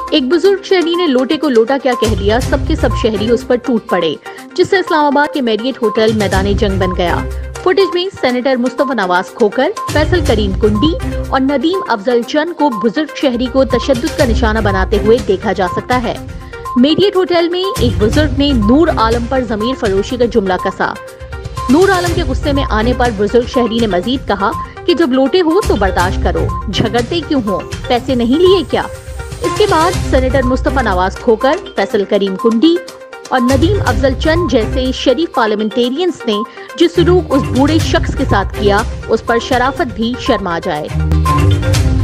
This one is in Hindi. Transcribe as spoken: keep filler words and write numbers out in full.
एक बुजुर्ग शहरी ने लोटे को लोटा क्या कह दिया, सबके सब शहरी उस पर टूट पड़े, जिससे इस्लामाबाद के मैरियट होटल मैदान जंग बन गया। फुटेज में सेनेटर मुस्तफा नवाज खोकर, फैसल करीम कुंडी और नदीम अफजल चंद को बुजुर्ग शहरी को तशद्दुद का निशाना बनाते हुए देखा जा सकता है। मैरियट होटल में एक बुजुर्ग ने नूर आलम पर जमीर फरोशी का जुमला कसा। नूर आलम के गुस्से में आने पर बुजुर्ग शहरी ने मजीद कहा कि जब लोटे हो तो बर्दाश्त करो, झगड़ते क्यों हो, पैसे नहीं लिए क्या। इसके बाद सेनेटर मुस्तफा नवाज खोकर, फैसल करीम कुंडी और नदीम अफजल चंद जैसे शरीफ पार्लियामेंटेरियंस ने जिस सलूक उस बूढ़े शख्स के साथ किया, उस पर शराफत भी शर्मा जाए।